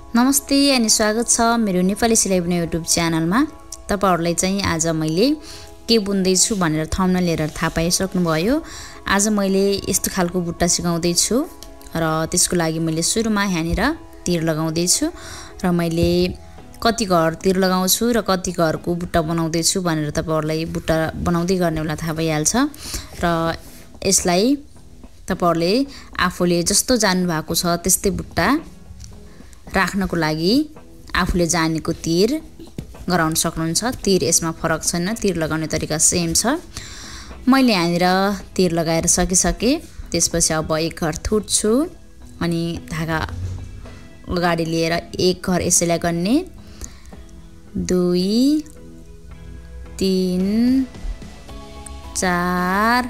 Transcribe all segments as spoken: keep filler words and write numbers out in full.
नमस्ते अनि स्वागत छ मेरो नेपाली सिलाइ बुनाइ युट्युब च्यानलमा। तपाईहरुलाई चाहिँ आज मैले के बुन्दै छु भनेर थम्बनेल हेरेर थाहा पाइसक्नुभयो। आज मैले यस्तो खालको बुट्टा सिकाउँदै छु र त्यसको लागि मैले सुरुमा यहाँनिर तीर लगाउँदै छु र मैले कति घर तीर लगाउँछु र कति घरको बुट्टा बनाउँदै छु भनेर तपाईहरुलाई बुट्टा बनाउँदै गर्ने बेला थाहा भइहाल्छ। र यसलाई तपाईहरुले आफूले जस्तो जान्नु भएको छ त्यस्तै बुट्टा राख्नको लागि आफूले जानेको तीर गराउन सक्नुहुन्छ। तीर यसमा फरक छैन, तीर लगाउने तरिका सेम छ। मैले यहाँनिर तीर लगाएर सकिसके। त्यसपछि अब एक घर थुट्छु अनि धागा अगाडि लिएर एक घर यसैलाई गर्ने, दुई तीन चार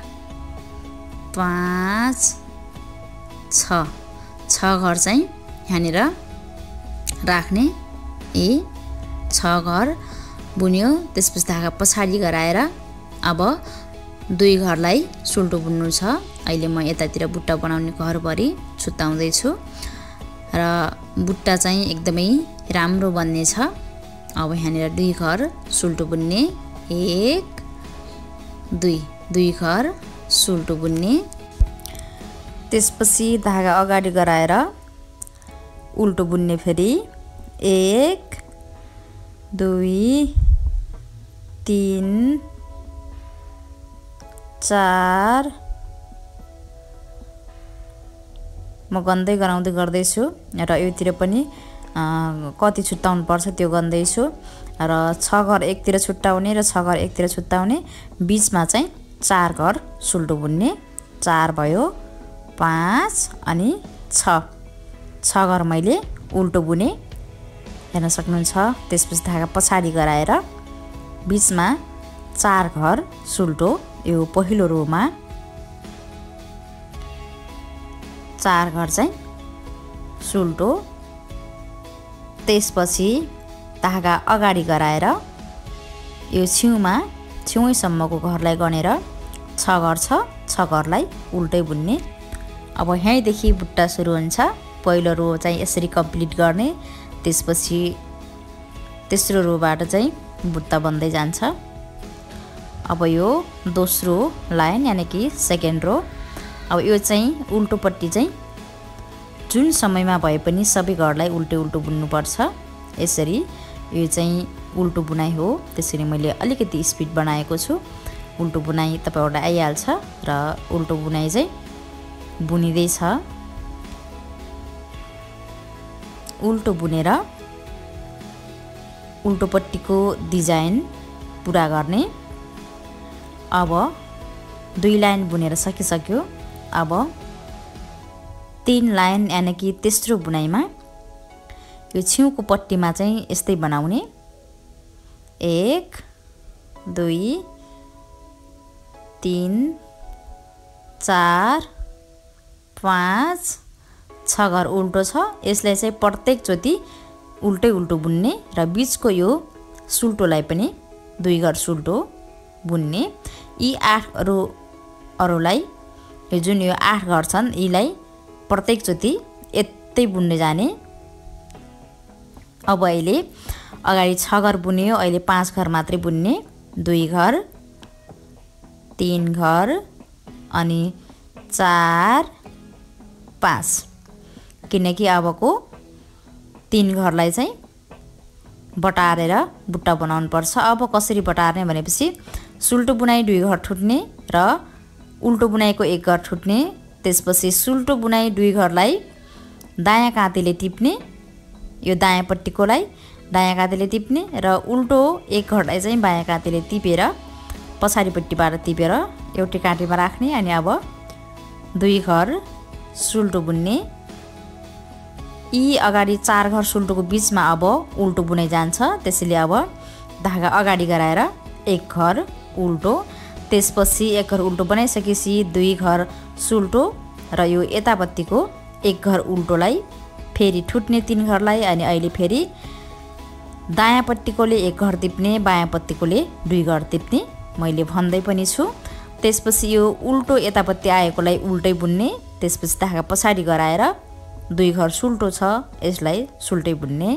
पाँच छ छ घर चाहिँ यहाँनिर राख्ने। ए छ घर बुन्यो। त्यसपछि धागा पछाडी गराएर अब दुई घरलाई सुल्टो बुन्नु छ। अहिले म यतातिर बुट्टा बनाउने घरभरि छुत्ताउँदै छु र बुट्टा चाहिँ एकदमै राम्रो बन्ने छ। अब यहाँनिर दुई घर सुल्टो बुन्ने, एक दुई दुई घर सुल्टो बुन्ने। त्यसपछि धागा अगाडि गराएर उल्टो बुन्ने, फेरि एक दुई तीन चार म गन्दै गराउँदै गर्दैछु र योतिर पनि कति छुट्टाउनु पर्छ त्यो गन्दैछु। र छ घर एकतिर छुट्टाउने र छ घर एकतिर छुट्टाउने, बीचमा चाहिँ चार घर सुल्टो बुन्ने। चार भयो, पाँच अनि छ छ घर मैले उल्टो बुने, हेर्न सक्नुहुन्छ। त्यसपछि धागा पछाडी गराएर बीचमा चार घर सुल्टो, यो पहिलो रोमा चार घर चाहिँ सुल्टो। त्यसपछि धागा अगाडि गराएर यो छेउमा छेउैसम्मको घरलाई गनेर छ घर छ छ घरलाई उल्टै बुन्ने। अब यहीँदेखि बुट्टा सुरु हुन्छ। पहिलो रो चाहिँ यसरी कम्प्लिट गर्ने, त्यसपछि तेस्रो रोबाट चाहिँ बुट्टा बन्दै जान्छ। अब यो दोस्रो लाइन यानि कि सेकेन्ड रो। अब यो चाहिँ उल्टोपट्टि चाहिँ जुन समयमा भए पनि सबै घरलाई उल्टो उल्टो बुन्नुपर्छ। यसरी यो चाहिँ उल्टो बुनाइ हो, त्यसरी मैले अलिकति स्पिड बनाएको छु। उल्टो बुनाइ तपाईहरुलाई आइहाल्छ र उल्टो बुनाइ चाहिँ बुनिँदैछ। उल्टो बुनेर उल्टोपट्टिको डिजाइन पुरा गर्ने। अब दुई लाइन बुनेर सकिसक्यो। अब तीन लाइन यानि कि तेस्रो बुनाइमा यो छेउको पट्टीमा चाहिँ यस्तै बनाउने, एक दुई तीन चार पाँच छ घर उल्टो छ। यसलाई चाहिँ प्रत्येक चोटि उल्टै उल्टो बुन्ने र बीचको यो सुल्टोलाई पनि दुई घर सुल्टो बुन्ने। यी आठ रो अरूलाई यो जुन यो आठ घर छन् यीलाई प्रत्येक चोटि यतै बुन्ने जाने। अब अहिले अगाडि छ घर बुन्यो, अहिले पाँच घर मात्रै बुन्ने। दुई घर तीन घर अनि चार पाँच, किनकि अबको तीन घरलाई चाहिँ बटारेर बुट्टा बनाउनु पर्छ। अब कसरी बटार्ने भनेपछि सुल्टो बुनाइ दुई घर ठुट्ने र उल्टो बुनाइको एक घर ठुट्ने। त्यसपछि सुल्टो बुनाइ दुई घरलाई दायाँ काँतीले टिप्ने, यो दायाँ पट्टिकोलाई दायाँ काँतीले टिप्ने र उल्टो एक घरलाई चाहिँ बायाँ काँतीले टिपेर पछाडिपट्टिबाट टिपेर एउटै काँटीमा राख्ने। अनि अब दुई घर सुल्टो बुन्ने। यी अगाडि चार घर सुल्टोको बीचमा अब उल्टो बुनाइ जान्छ। त्यसैले अब धागा अगाडि गराएर एक घर उल्टो, त्यसपछि एक घर उल्टो बनाइसकेपछि दुई घर सुल्टो र यो यतापट्टिको एक घर उल्टोलाई फेरि ठुट्ने तीन घरलाई। अनि अहिले फेरि दायाँपट्टिकोले एक घर टिप्ने, बायाँपट्टिकोले दुई घर टिप्ने मैले भन्दै पनि छु। त्यसपछि यो उल्टो यतापट्टि आएकोलाई उल्टै बुन्ने। त्यसपछि धागा पछाडी गराएर दुई घर सुल्टो छ, यसलाई सुल्टै बुन्ने।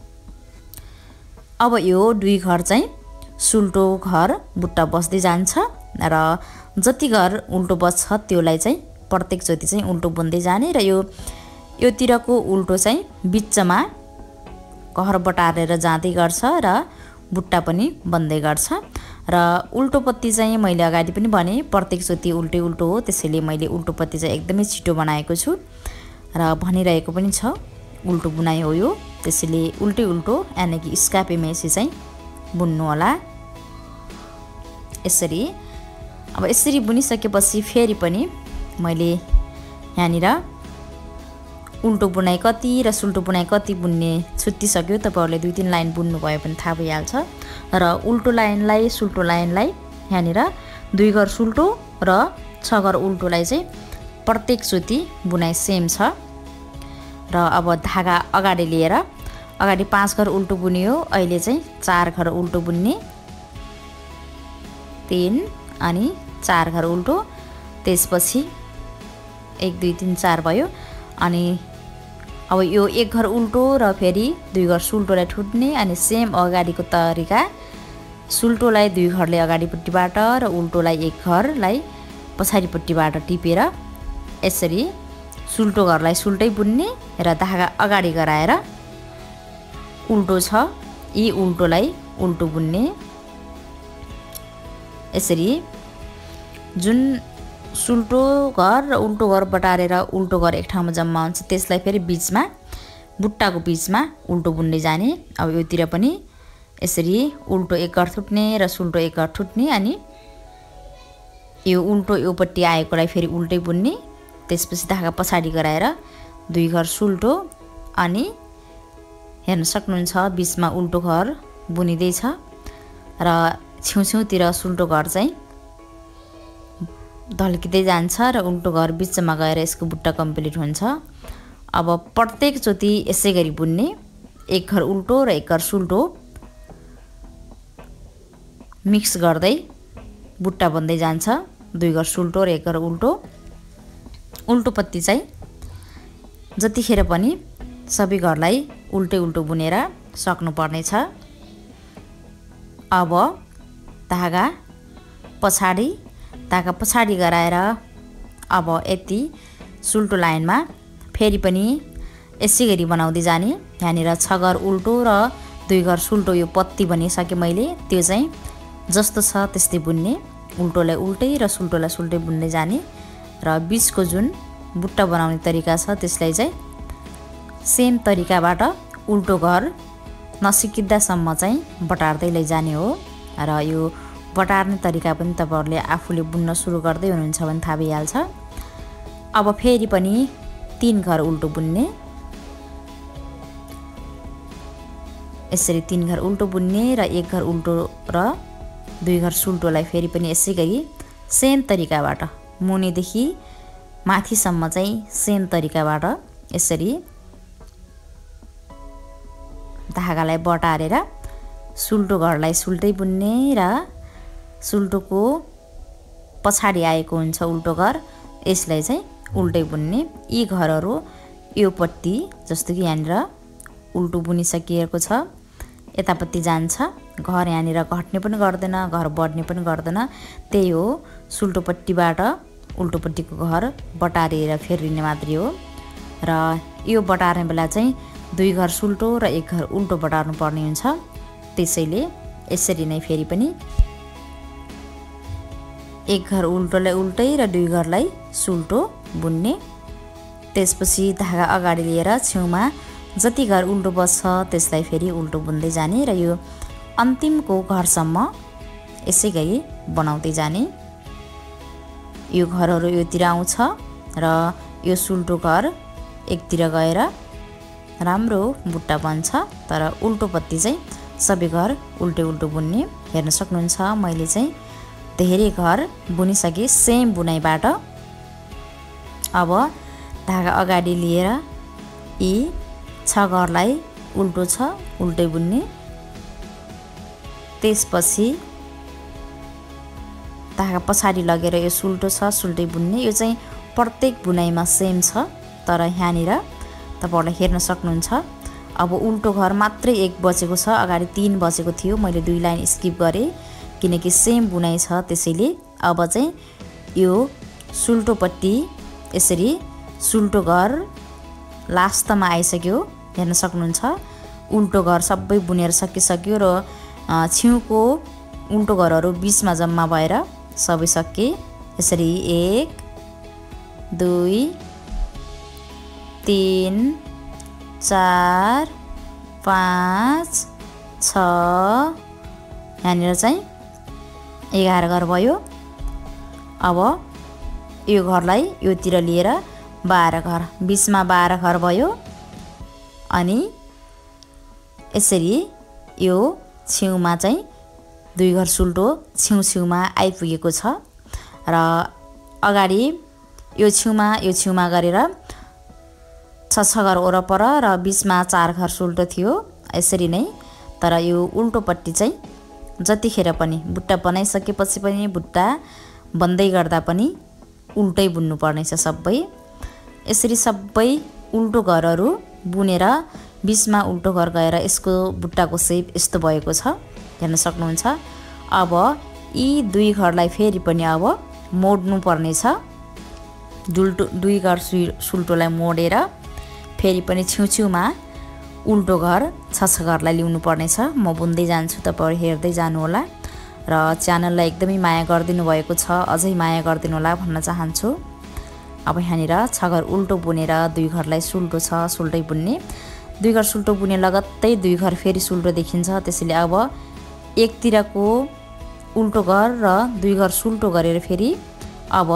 अब यो दुई घर चाहिँ सुल्टो घर बुट्टा बस्दै जान्छ र जति घर उल्टो बस्छ त्योलाई चाहिँ प्रत्येक चोटि चाहिँ उल्टो बुन्दै जाने र यो योतिरको उल्टो चाहिँ बिचमा घर बटारेर जाँदै गर्छ र बुट्टा पनि बन्दै गर्छ। र उल्टो पत्ती चाहिँ मैले अगाडि पनि भने प्रत्येक चोटि उल्टै उल्टो हो, त्यसैले मैले उल्टो पत्ती चाहिँ एकदमै छिटो बनाएको छु र भनिरहेको पनि छ उल्टो बुनाइ हो यो, त्यसैले उल्टै उल्टो यानि कि स्कापे मेसी चाहिँ बुन्नु होला। यसरी अब यसरी बुनिसकेपछि फेरि पनि मैले यहाँनिर उल्टो बुनाइ कति र सुल्टो बुनाइ कति बुन्ने छुट्टिसक्यो। तपाईहरुले दुई तीन लाइन बुन्नु भयो भने थाहा भइहाल्छ। र उल्टो लाइनलाई सुल्टो लाइनलाई यहाँनिर दुई घर सुल्टो र छ घर उल्टोलाई चाहिँ प्रत्येक चोटि बुनाइ सेम छ। र अब धागा अगाडि लिएर अगाडि पाँच घर उल्टो बुनियो, अहिले चाहिँ चार घर उल्टो बुन्ने, तीन अनि चार घर उल्टो, त्यसपछि एक दुई तीन चार भयो। अनि अब यो एक घर उल्टो र फेरि दुई घर सुल्टोलाई ठुट्ने, अनि सेम अगाडिको तरिका सुल्टोलाई दुई घरले अगाडिपट्टिबाट र उल्टोलाई एक घरलाई पछाडिपट्टिबाट टिपेर यसरी सुल्टो घरलाई सुल्टै बुन्ने र धागा अगाडि गराएर उल्टो छ यी उल्टोलाई उल्टो बुन्ने। यसरी जुन सुल्टो घर र उल्टो घर बटारेर उल्टो घर एक ठाउँमा जम्मा हुन्छ त्यसलाई फेरि बिचमा बुट्टाको बिचमा उल्टो बुन्दै जाने। अब योतिर पनि यसरी उल्टो एक घर ठुट्ने र सुल्टो एक घर ठुट्ने, अनि यो उल्टो योपट्टि आएकोलाई फेरि उल्टै बुन्ने, त्यसपछि धागा पछाडि गराएर दुई घर सुल्टो, अनि हेर्न सक्नुहुन्छ बिचमा उल्टो घर बुनिँदैछ र छेउछेउतिर सुल्टो घर चाहिँ ढल्किँदै जान्छ र उल्टो घर बिचमा गएर यसको बुट्टा कम्प्लिट हुन्छ। अब प्रत्येक चोटि यसै गरी बुन्ने, एक घर उल्टो र एक घर सुल्टो मिक्स गर्दै बुट्टा बन्दै जान्छ। दुई घर सुल्टो र एक घर उल्टो। उल्टो पत्ती चाहिँ जतिखेर पनि सबै घरलाई उल्टै उल्टो बुनेर सक्नुपर्ने छ। अब धागा पछाडि धागा पछाडि गराएर अब यति सुल्टो लाइनमा फेरि पनि यसै गरी बनाउँदै जाने। यहाँनिर छ घर उल्टो र दुई घर सुल्टो यो पत्ती बनिसके मैले, त्यो चाहिँ जस्तो छ त्यस्तै बुन्ने, उल्टोलाई उल्टै र सुल्टोलाई सुल्टै बुन्दै जाने। र बिचको जुन बुट्टा बनाउने तरिका छ त्यसलाई चाहिँ सेम तरिकाबाट उल्टो घर नसिकिँदासम्म चाहिँ बटार्दै लैजाने हो। र यो बटार्ने तरिका पनि तपाईहरुले आफूले बुन्न सुरु गर्दै हुनुहुन्छ भने थाहा भइहाल्छ। अब फेरि पनि तीन घर उल्टो बुन्ने, यसरी तीन घर उल्टो बुन्ने र एक घर उल्टो र दुई घर सुल्टोलाई फेरि पनि यसै गरी सेम तरिकाबाट मुनिदेखि माथिसम्म चाहिँ सेम तरिकाबाट यसरी धागालाई बटारेर सुल्टो घरलाई सुल्टै बुन्ने र सुल्टोको पछाडि आएको हुन्छ उल्टो घर, यसलाई चाहिँ उल्टै बुन्ने। यी घरहरू योपट्टि जस्तो कि यहाँनिर उल्टो बुनिसकिएको छ, यतापट्टि जान्छ, घर यहाँनिर घट्ने पनि गर्दैन, घर बढ्ने पनि गर्दैन, त्यही हो सुल्टोपट्टिबाट उल्टोपट्टिको घर बटारेर फेरिने मात्रै हो। र यो बटार्ने बेला चाहिँ दुई घर सुल्टो र एक घर उल्टो बटार्नु पर्ने हुन्छ। त्यसैले यसरी नै फेरि पनि एक घर उल्टोलाई उल्टै र दुई घरलाई सुल्टो बुन्ने। त्यसपछि धागा अगाडि लिएर छेउमा जति घर उल्टो बस्छ त्यसलाई फेरि उल्टो बुन्दै जाने र यो अन्तिमको घरसम्म यसै गरी बनाउँदै जाने। यो घरहरू योतिर आउँछ र यो सुल्टो घर एकतिर गएर राम्रो बुट्टा बन्छ, तर उल्टो पत्ती चाहिँ सबै घर उल्टै उल्टो बुन्ने। हेर्न सक्नुहुन्छ मैले चाहिँ धेरै घर बुनिसके सेम बुनाइबाट। अब धागा अगाडि लिएर यी छ घरलाई उल्टो छ उल्टै बुन्ने, त्यसपछि धागा पछाडि लगेर यो सुल्टो छ सुल्टै बुन्ने। यो चाहिँ प्रत्येक बुनाइमा सेम छ, तर यहाँनिर तपाईहरुले हेर्न सक्नुहुन्छ। अब उल्टो घर मात्रै एक बचेको छ, अगाडि तीन बचेको थियो। मैले दुई लाइन स्किप गरे किनकि सेम बुनाइ छ त्यसैले। अब चाहिँ यो सुल्टोपट्टि यसरी सुल्टो घर लास्टमा आइसक्यो, हेर्न सक्नुहुन्छ। उल्टो घर सबै बुनेर सकिसक्यो र छिउको उल्टो घरहरू बीचमा जम्मा भएर सबै सके। यसरी एक दुई तीन चार पाँच छ, यहाँनिर चाहिँ एघार घर भयो। अब यो घरलाई योतिर लिएर बाह्र घर, बीचमा बाह्र घर भयो। अनि यसरी यो छेउमा चाहिँ दुई घर सुल्टो छेउ छेउमा आइपुगेको छ र अगाडि यो छेउमा यो छेउमा गरेर छ छ घर वरपर र बीचमा चार घर सुल्टो थियो यसरी नै। तर यो उल्टोपट्टि चाहिँ जतिखेर पनि बुट्टा बनाइसकेपछि पनि बुट्टा बन्दै गर्दा पनि उल्टै बुन्नु पर्नेछ सबै। यसरी सबै उल्टो घरहरू बुनेर बीचमा उल्टो घर गएर यसको बुट्टाको सेप यस्तो भएको छ, हेर्न सक्नुहुन्छ। अब यी दुई घरलाई फेरि पनि अब मोड्नु पर्नेछ। दुल्टो दुई घर सुल्टोलाई मोडेर फेरि पनि छेउछेउमा उल्टो घर छ छ घरलाई ल्याउनु पर्नेछ। म बुन्दै जान्छु, तपाईहरु हेर्दै जानु होला र च्यानललाई एकदमै माया गरिदिनु भएको छ, अझै माया गरिदिनु होला भन्न चाहन्छु। अब यहाँनिर छ घर उल्टो बुनेर दुई घरलाई सुल्टो छ सुल्टै बुन्ने। दुई घर सुल्टो बुने लगत्तै दुई घर फेरि सुल्टो देखिन्छ, त्यसैले अब एकतिरको उल्टो घर र दुई घर सुल्टो गरेर फेरि अब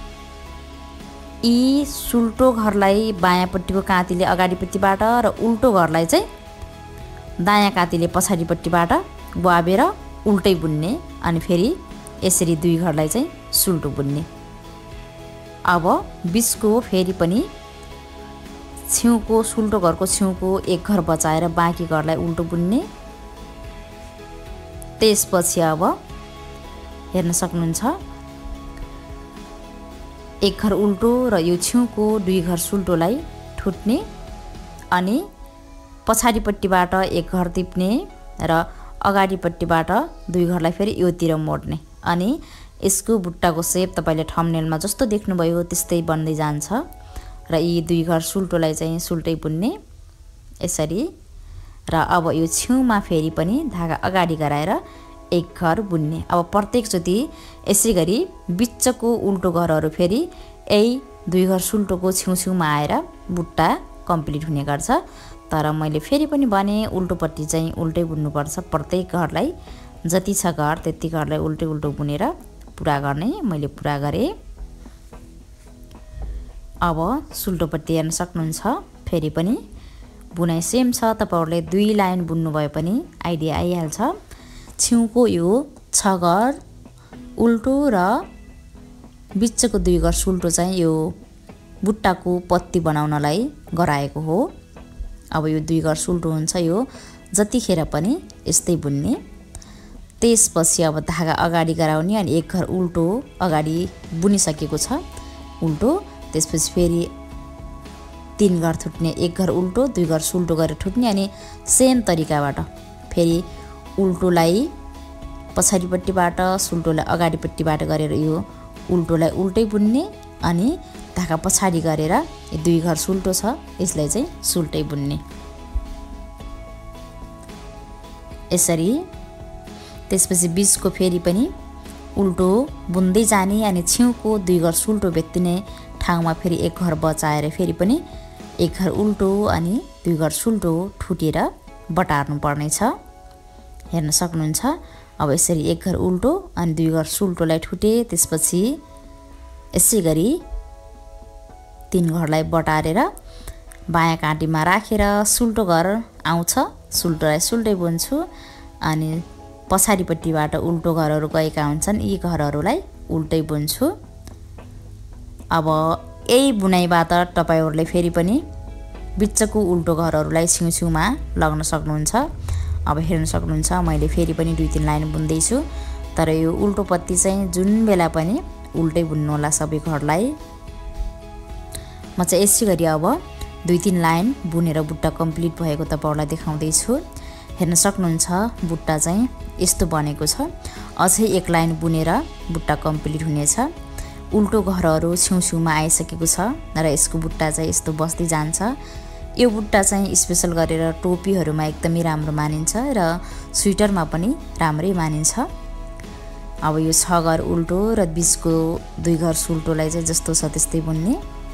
यी सुल्टो घरलाई बायाँपट्टिको काँतीले अगाडिपट्टिबाट र उल्टो घरलाई चाहिँ दायाँ काँतीले पछाडिपट्टिबाट बुवाबेर उल्टै बुन्ने। अनि फेरि यसरी दुई घरलाई चाहिँ सुल्टो बुन्ने। अब बीचको फेरि पनि छेउको सुल्टो घरको छेउको एक घर बचाएर बाँकी घरलाई उल्टो बुन्ने। त्यसपछि अब हेर्न सक्नुहुन्छ एक घर उल्टो र यो छेउको दुई घर सुल्टोलाई ठुट्ने अनि पछाडिपट्टिबाट एक घर टिप्ने र अगाडिपट्टिबाट दुई घरलाई फेरि योतिर मोड्ने। अनि यसको बुट्टाको सेप तपाईले थम्बनेलमा जस्तो देख्नुभयो त्यस्तै बन्दै जान्छ र यी दुई घर सुल्टोलाई चाहिँ सुल्टै बुन्ने यसरी। र अब यो छेउमा फेरि पनि धागा अगाडि गराएर एक घर बुन्ने। अब प्रत्येकचोटि यसै गरी बिचको उल्टो घरहरू फेरि यही दुई घर सुल्टोको छेउछेउमा आएर बुट्टा कम्प्लिट हुने गर्छ। तर मैले फेरि पनि भने उल्टोपट्टि चाहिँ उल्टै बुन्नुपर्छ। प्रत्येक घरलाई जति छ घर त्यति घरलाई उल्टै उल्टो बुनेर पुरा गर्ने। मैले पुरा गरेँ। अब सुल्टोपट्टि हेर्न सक्नुहुन्छ फेरि पनि बुनाइ सेम छ। तपाईहरुले दुई लाइन बुन्नु भए पनि आइडिया आइहाल्छ। छेउको यो छ घर उल्टो र बिचको दुई घर सुल्टो चाहिँ यो बुट्टाको पत्ती बनाउनलाई गराएको हो। अब यो दुई घर सुल्टो हुन्छ, यो जतिखेर पनि यस्तै बुन्ने। त्यसपछि अब धागा अगाडि गराउने अनि एक घर उल्टो अगाडि बुनिसकेको छ उल्टो। त्यसपछि फेरि तीन घर ठुट्ने, एक घर उल्टो दुई घर सुल्टो गरेर ठुट्ने। अनि सेम तरिकाबाट फेरि उल्टोलाई पछाडिपट्टिबाट सुल्टोलाई अगाडिपट्टिबाट गरेर यो उल्टोलाई उल्टै बुन्ने। अनि धागा पछाडि गरेर यो दुई घर सुल्टो छ यसलाई चाहिँ सुल्टै बुन्ने यसरी। त्यसपछि बीचको फेरि पनि उल्टो बुन्दै जाने अनि छेउको दुई घर सुल्टो भेट्टिने ठाउँमा फेरि एक घर बचाएर फेरि पनि एक घर उल्टो अनि दुई घर सुल्टो ठुटेर बटार्नु पर्नेछ, हेर्न सक्नुहुन्छ। अब यसरी एक घर उल्टो अनि दुई घर सुल्टोलाई ठुटे। त्यसपछि यसै गरी तीन घरलाई बटारेर बायाँ काँटीमा राखेर सुल्टो घर आउँछ, सुल्टोलाई सुल्टै बुन्छु। अनि पछाडिपट्टिबाट उल्टो घरहरू गएका हुन्छन् यी घरहरूलाई उल्टै बुन्छु। अब यही बुनाइबाट तपाईहरुले फेरि पनि बिचको उल्टो घरहरूलाई छेउछेउमा लग्न सक्नुहुन्छ। अब हेर्न सक्नुहुन्छ मैले फेरि पनि दुई तीन लाइन बुन्दैछु। तर यो उल्टो पत्ती चाहिँ जुन बेला पनि उल्टै बुन्नु होला सबै घरलाई। म चाहिँ यसै गरी अब दुई तीन लाइन बुनेर बुट्टा कम्प्लिट भएको तपाईहरुलाई देखाउँदै छु। हेर्न सक्नुहुन्छ बुट्टा चाहिँ यस्तो बनेको छ। अझै एक लाइन बुनेर बुट्टा कम्प्लिट हुनेछ। उल्टो घरहरू छेउछेउमा आइसकेको छ र यसको बुट्टा चाहिँ यस्तो बस्दै जान्छ। यो बुट्टा चाहिँ स्पेशल गरेर टोपीहरुमा एकदमै राम्रो मानिन्छ र स्वेटरमा पनि राम्रै मानिन्छ। अब यो छ घर उल्टो र बीचको दुई घर सुल्टोलाई चाहिँ जस्तो छ त्यस्तै बुन्ने।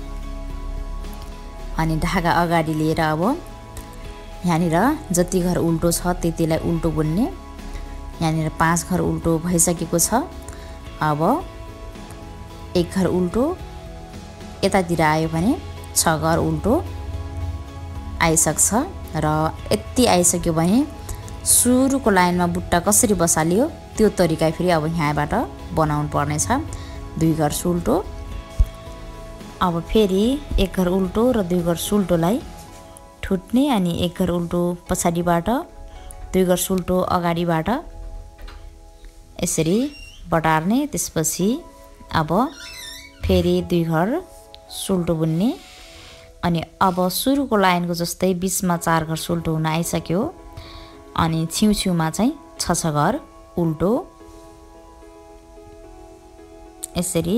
अनि ढाका अगाडि लिएर अब यहाँनिर जति घर उल्टो छ त्यतिलाई उल्टो बुन्ने। यहाँनिर पाँच घर उल्टो भइसकेको छ। अब एक घर उल्टो यतातिर आयो भने छ घर उल्टो आइसक्छ र यति आइसक्यो भने सुरुको लाइनमा बुट्टा कसरी बसालियो त्यो तरिका फेरि अब यहाँबाट बनाउनु पर्नेछ। दुई घर सुल्टो, अब फेरि एक घर उल्टो र दुई घर सुल्टोलाई ठुट्ने अनि एक घर उल्टो पछाडिबाट दुई घर सुल्टो अगाडिबाट यसरी बटार्ने। त्यसपछि अब फेरि दुई घर सुल्टो बुन्ने। अनि अब सुरुको लाइनको जस्तै बीचमा चार घर सुल्टो हुन आइसक्यो। अनि छेउछेउमा चाहिँ छ छ घर उल्टो यसरी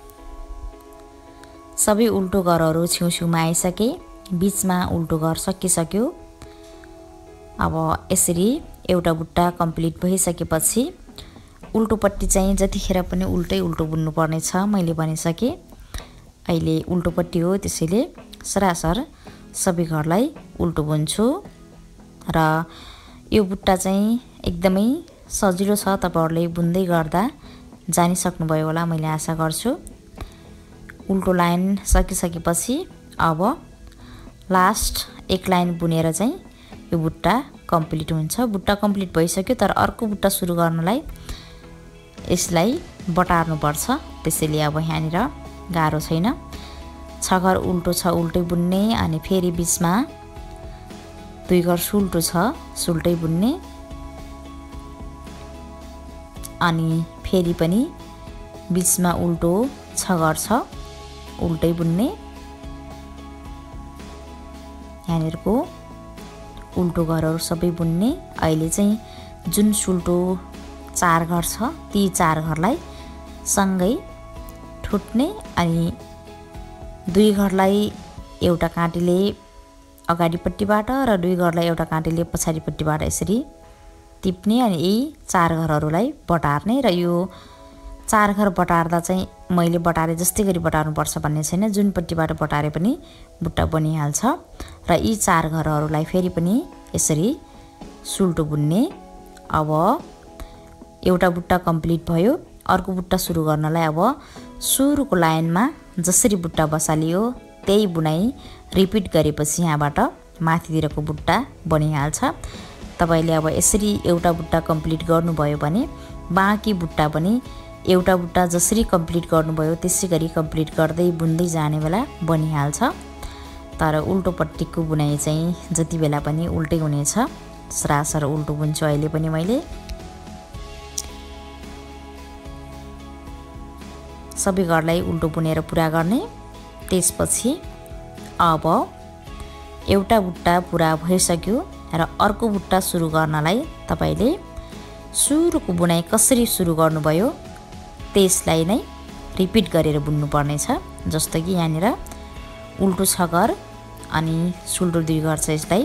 सबै उल्टो घरहरू छेउछेउमा आइसके। बीचमा उल्टो घर सकिसक्यो। अब यसरी एउटा बुट्टा कम्प्लिट भइसकेपछि उल्टोपट्टि चाहिँ जतिखेर पनि उल्टै उल्टो बुन्नु पर्ने छ मैले भनिसके। अहिले उल्टोपट्टि हो त्यसैले सरासर सबै घरलाई उल्टो बुन्छु र यो बुट्टा चाहिँ एकदमै सजिलो छ। तपाईहरुले बुन्दै गर्दा जानिसक्नुभयो होला मैले आशा गर्छु। उल्टो लाइन सकिसकेपछि अब लास्ट एक लाइन बुनेर चाहिँ यो बुट्टा कम्प्लिट हुन्छ। बुट्टा कम्प्लिट भइसक्यो तर अर्को बुट्टा सुरु गर्नलाई यसलाई बटार्नु पर्छ। त्यसैले अब यहाँनिर गाह्रो छैन। छ घर उल्टो छ उल्टै बुन्ने अनि फेरि बीचमा दुई घर सुल्टो छ सुल्टै बुन्ने अनि फेरि पनि बीचमा उल्टो छ घर छ उल्टै बुन्ने। यहाँनिरको उल्टो घरहरू सबै बुन्ने। अहिले चाहिँ जुन सुल्टो चार घर छ ती चार घरलाई सँगै ठुट्ने अनि दुई घरलाई एउटा काँटीले अगाडिपट्टिबाट र दुई घरलाई एउटा काँटीले पछाडिपट्टिबाट यसरी टिप्ने अनि यी चार घरहरूलाई बटार्ने। र यो चार घर बटार्दा चाहिँ मैले बटारे जस्तै गरी बटार्नुपर्छ भन्ने छैन। जुन पट्टिबाट बटारे पनि बुट्टा बनिहाल्छ। र यी चार घरहरूलाई फेरि पनि यसरी सुल्टो बुन्ने। अब एउटा बुट्टा कम्प्लिट भयो। अर्को बुट्टा सुरु गर्नलाई अब सुरुको लाइनमा जसरी बुट्टा बसालियो त्यही बुनाइ रिपिट गरेपछि यहाँबाट माथितिरको बुट्टा बनिहाल्छ। तपाईले अब यसरी एउटा बुट्टा कम्प्लिट गर्नुभयो भने बाँकी बुट्टा पनि एउटा बुट्टा जसरी कम्प्लिट गर्नुभयो त्यसै गरी कम्प्लिट गर्दै बुन्दै जाने बेला बनिहाल्छ। तर उल्टोपट्टिको बुनाइ चाहिँ जति बेला पनि उल्टै हुनेछ। सरासर उल्टो बुन्छु अहिले पनि मैले। सबै घरलाई उल्टो बुनेर पुरा गर्ने। त्यसपछि अब एउटा बुट्टा पुरा भइसक्यो र अर्को बुट्टा सुरु गर्नलाई तपाईले सुरुको बुनाइ कसरी सुरु गर्नुभयो त्यसलाई नै रिपिट गरेर बुन्नु पर्नेछ। जस्तो कि यहाँनिर उल्टो छ घर अनि सुल्टो दुई घर छ यसलाई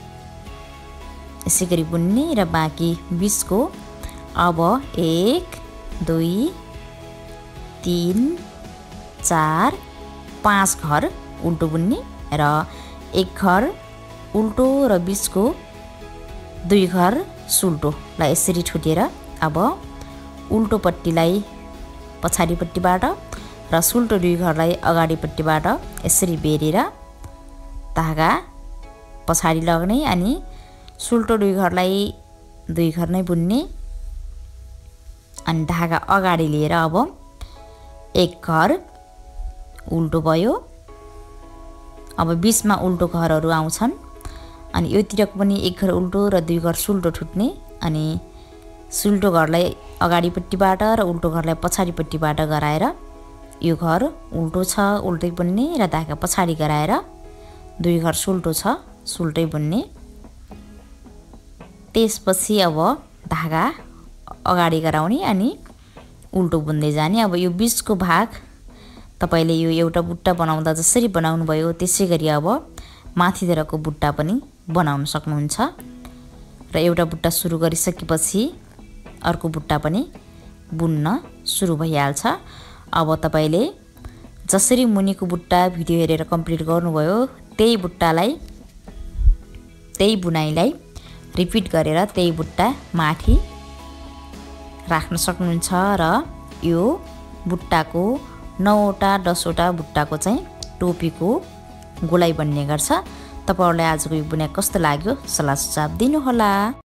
यसै गरी बुन्ने र बाँकी बीचको अब एक दुई तीन चार पाँच घर उल्टो बुन्ने र एक घर उल्टो र बीचको दुई घर सुल्टोलाई यसरी ठुटेर अब उल्टोपट्टिलाई पछाडिपट्टिबाट र सुल्टो दुई घरलाई अगाडिपट्टिबाट यसरी बेरेर धागा पछाडि लग्ने अनि सुल्टो दुई घरलाई दुई घर नै बुन्ने अनि धागा अगाडि लिएर अब एक घर उल्टो भयो। अब बीचमा उल्टो घरहरू आउँछन् अनि योतिरको पनि एक घर उल्टो र दुई घर सुल्टो ठुट्ने अनि सुल्टो घरलाई अगाडिपट्टिबाट र उल्टो घरलाई पछाडिपट्टिबाट गराएर यो घर उल्टो छ उल्टै बुन्ने र धागा पछाडि गराएर दुई घर सुल्टो छ, सुल्टै बुन्ने। त्यसपछि अब धागा अगाडि गराउने अनि उल्टो बुन्दै जाने। अब यो बीचको भाग तपाईले यो एउटा बुट्टा बनाउँदा जसरी बनाउनु भयो त्यसै गरी अब माथितिरको बुट्टा पनि बनाउन सक्नुहुन्छ। र एउटा बुट्टा सुरु गरिसकेपछि अर्को बुट्टा पनि बुन्न सुरु भइहाल्छ। अब तपाईले जसरी मुनिको बुट्टा भिडियो हेरेर कम्प्लिट गर्नुभयो त्यही बुट्टालाई त्यही बुनाइलाई रिपिट गरेर त्यही बुट्टा माथि राख्न सक्नुहुन्छ। र यो बुट्टाको नौ वटा दस वटा बुट्टाको चाहिँ टोपीको गोलाइ बन्ने गर्छ। तपाईहरुलाई आजको यो बुनाइ कस्तो लाग्यो सल्लाह सुझाव दिनुहोला।